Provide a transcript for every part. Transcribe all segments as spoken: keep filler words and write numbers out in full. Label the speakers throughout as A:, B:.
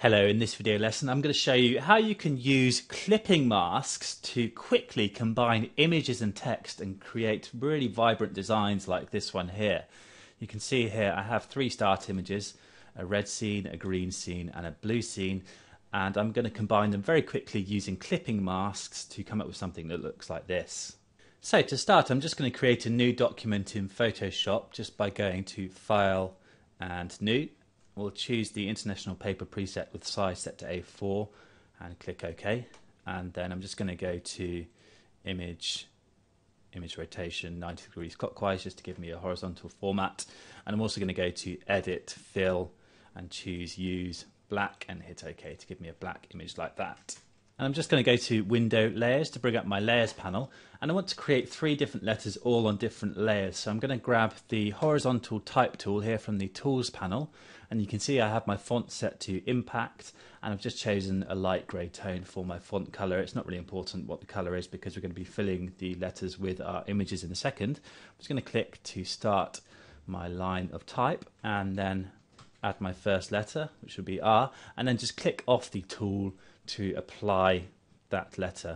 A: Hello, in this video lesson I'm going to show you how you can use clipping masks to quickly combine images and text and create really vibrant designs like this one here. You can see here I have three start images, a red scene, a green scene and a blue scene, and I'm going to combine them very quickly using clipping masks to come up with something that looks like this. So to start, I'm just going to create a new document in Photoshop just by going to File and New. We'll choose the International Paper preset with size set to A four and click OK. And then I'm just going to go to Image, Image Rotation ninety degrees clockwise just to give me a horizontal format. And I'm also going to go to Edit, Fill and choose Use Black and hit OK to give me a black image like that. And I'm just going to go to Window Layers to bring up my Layers panel, and I want to create three different letters all on different layers. So I'm going to grab the horizontal type tool here from the Tools panel, and you can see I have my font set to Impact, and I've just chosen a light grey tone for my font colour. It's not really important what the colour is because we're going to be filling the letters with our images in a second. I'm just going to click to start my line of type and then add my first letter, which would be R, and then just click off the tool to apply that letter.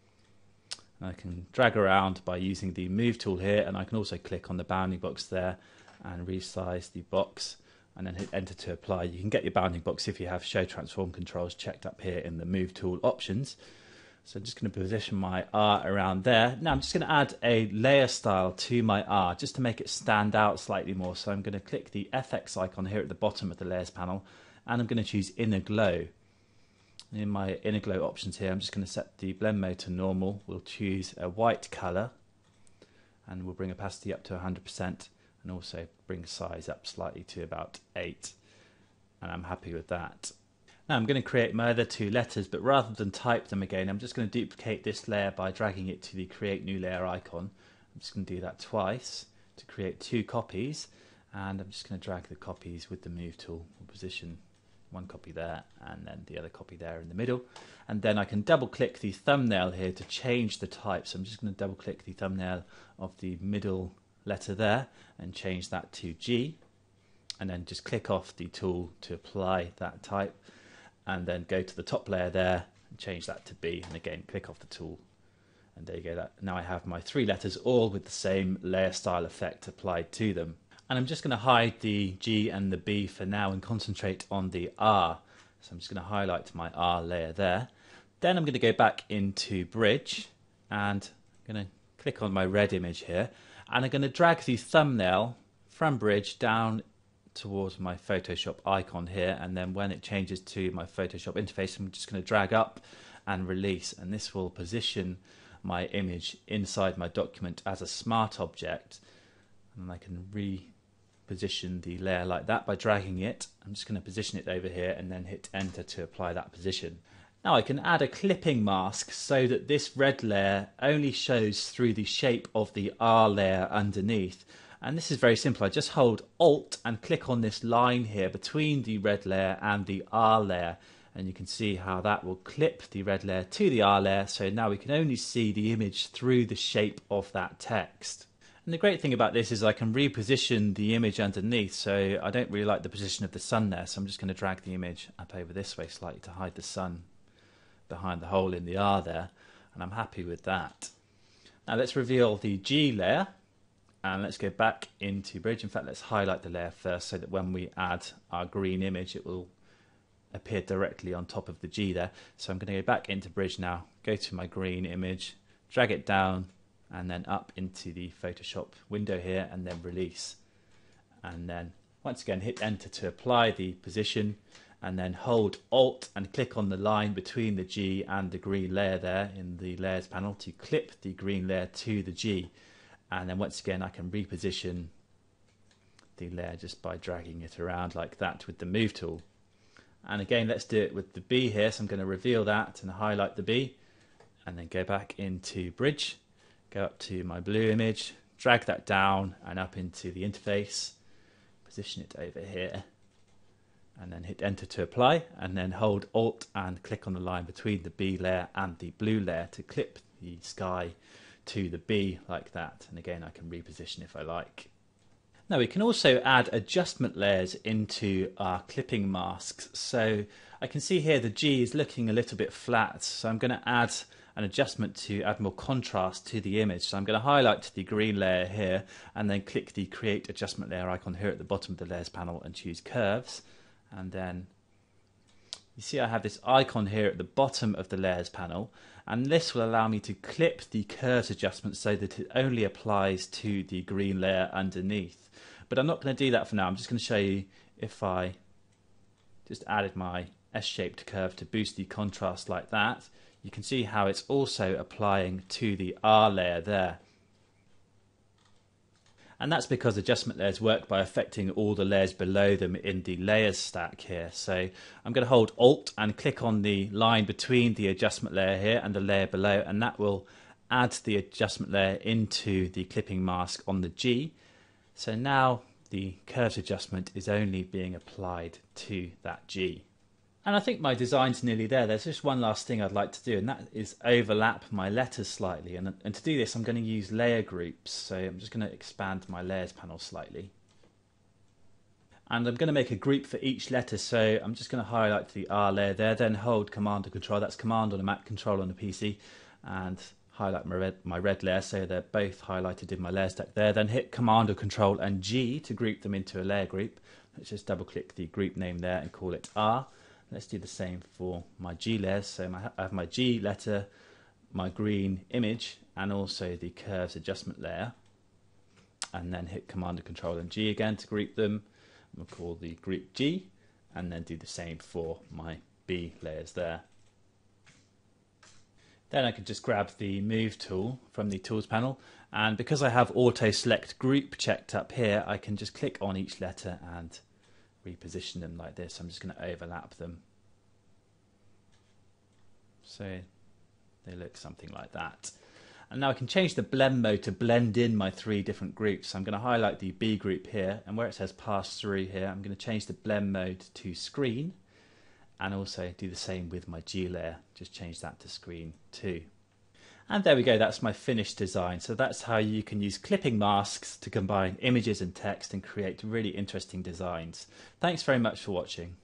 A: I can drag around by using the move tool here, and I can also click on the bounding box there and resize the box and then hit enter to apply. You can get your bounding box if you have show transform controls checked up here in the move tool options. So I'm just going to position my R around there. Now I'm just going to add a layer style to my R just to make it stand out slightly more. So I'm going to click the F X icon here at the bottom of the layers panel, and I'm going to choose Inner Glow. In my Inner Glow options here, I'm just going to set the blend mode to normal. We'll choose a white color and we'll bring opacity up to one hundred percent and also bring size up slightly to about eight, and I'm happy with that. Now I'm going to create my other two letters, but rather than type them again, I'm just going to duplicate this layer by dragging it to the Create New Layer icon. I'm just going to do that twice to create two copies, and I'm just going to drag the copies with the Move tool. We'll position one copy there and then the other copy there in the middle, and then I can double click the thumbnail here to change the type. So I'm just going to double click the thumbnail of the middle letter there and change that to G, and then just click off the tool to apply that type, and then go to the top layer there and change that to B, and again click off the tool, and there you go. That now I have my three letters all with the same layer style effect applied to them. And I'm just going to hide the G and the B for now and concentrate on the R. So I'm just going to highlight my R layer there. Then I'm going to go back into Bridge and I'm going to click on my red image here, and I'm going to drag the thumbnail from Bridge down towards my Photoshop icon here, and then when it changes to my Photoshop interface, I'm just going to drag up and release, and this will position my image inside my document as a smart object. And I can reposition the layer like that by dragging it. I'm just going to position it over here and then hit enter to apply that position. Now I can add a clipping mask so that this red layer only shows through the shape of the R layer underneath. And this is very simple. I just hold Alt and click on this line here between the red layer and the R layer, and you can see how that will clip the red layer to the R layer, so now we can only see the image through the shape of that text. And the great thing about this is I can reposition the image underneath, so I don't really like the position of the sun there, so I'm just going to drag the image up over this way slightly to hide the sun behind the hole in the R there, and I'm happy with that. Now let's reveal the G layer, and let's go back into Bridge. In fact, let's highlight the layer first so that when we add our green image it will appear directly on top of the G there. So I'm going to go back into Bridge now, go to my green image, drag it down and then up into the Photoshop window here, and then release. And then once again hit enter to apply the position, and then hold Alt and click on the line between the G and the green layer there in the layers panel to clip the green layer to the G. And then once again I can reposition the layer just by dragging it around like that with the move tool. And again let's do it with the B here, so I'm going to reveal that and highlight the B, and then go back into Bridge, go up to my blue image, drag that down and up into the interface, position it over here, and then hit enter to apply, and then hold Alt and click on the line between the B layer and the blue layer to clip the sky to the B like that. And again I can reposition if I like. Now we can also add adjustment layers into our clipping masks. So I can see here the G is looking a little bit flat, so I'm going to add an adjustment to add more contrast to the image. So I'm going to highlight the green layer here and then click the create adjustment layer icon here at the bottom of the layers panel and choose curves. And then you see I have this icon here at the bottom of the layers panel, and this will allow me to clip the curves adjustment so that it only applies to the green layer underneath. But I'm not going to do that for now. I'm just going to show you if I just added my S-shaped curve to boost the contrast like that. You can see how it's also applying to the R layer there. And that's because adjustment layers work by affecting all the layers below them in the layers stack here. So I'm going to hold Alt and click on the line between the adjustment layer here and the layer below, and that will add the adjustment layer into the clipping mask on the G. So now the curves adjustment is only being applied to that G. And I think my design's nearly there. There's just one last thing I'd like to do, and that is overlap my letters slightly. And, and to do this, I'm going to use layer groups. So I'm just going to expand my layers panel slightly. And I'm going to make a group for each letter. So I'm just going to highlight the R layer there, then hold Command and Control. That's Command on a Mac, Control on a P C. And highlight my red, my red layer, so they're both highlighted in my layer stack there. Then hit Command or Control and G to group them into a layer group. Let's just double click the group name there and call it R. Let's do the same for my G layers. So my, I have my G letter, my green image, and also the curves adjustment layer. And then hit Command and Control and G again to group them. We'll call the group G, and then do the same for my B layers there. Then I can just grab the Move tool from the Tools panel, and because I have Auto Select Group checked up here, I can just click on each letter and reposition them like this. I'm just going to overlap them so they look something like that. And now I can change the blend mode to blend in my three different groups. So I'm going to highlight the B group here, and where it says pass through here, I'm going to change the blend mode to screen, and also do the same with my G layer. Just change that to screen too. And there we go, that's my finished design. So that's how you can use clipping masks to combine images and text and create really interesting designs. Thanks very much for watching.